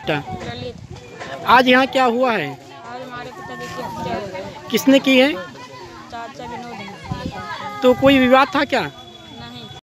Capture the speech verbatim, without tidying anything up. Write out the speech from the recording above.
बेटा? ललित। आज यहाँ क्या हुआ है? आज हमारे पिताजी की हत्या हो गई। किसने की है? चाचा विनोद। तो कोई विवाद था क्या?